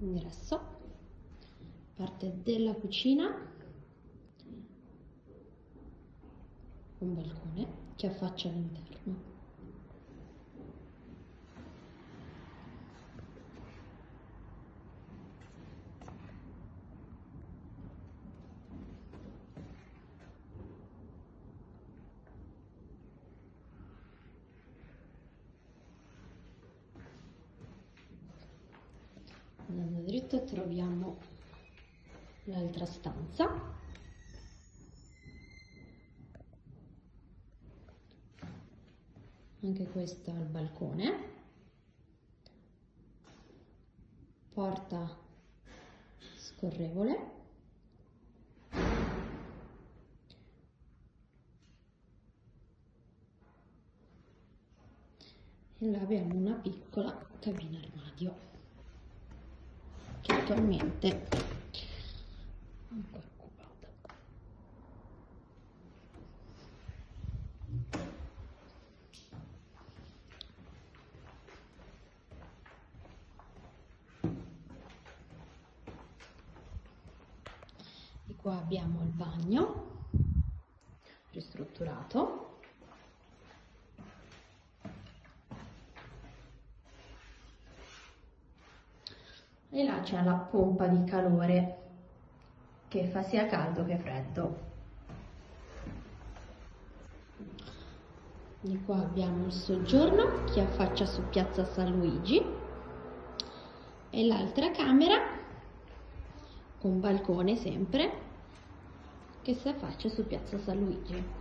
ingresso, parte della cucina, un balcone che affaccia all'interno. Andando dritto troviamo l'altra stanza, anche questa al balcone, porta scorrevole, e là abbiamo una piccola cabina armadio che attualmente è ancora occupata. E qua abbiamo il bagno ristrutturato. E là c'è la pompa di calore che fa sia caldo che freddo. Di qua abbiamo il soggiorno che affaccia su Piazza San Luigi e l'altra camera con balcone sempre che si affaccia su Piazza San Luigi.